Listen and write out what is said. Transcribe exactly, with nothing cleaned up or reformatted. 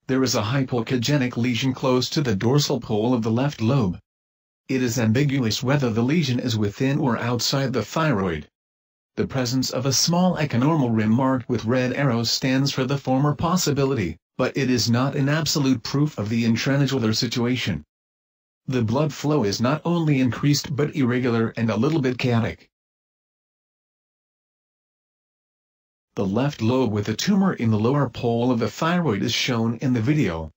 There is a hypoechogenic lesion close to the dorsal pole of the left lobe. It is ambiguous whether the lesion is within or outside the thyroid. The presence of a small echonormal rim marked with red arrows stands for the former possibility, but it is not an absolute proof of the intranodular situation. The blood flow is not only increased but irregular and a little bit chaotic. The left lobe with a tumor in the lower pole of the thyroid is shown in the video.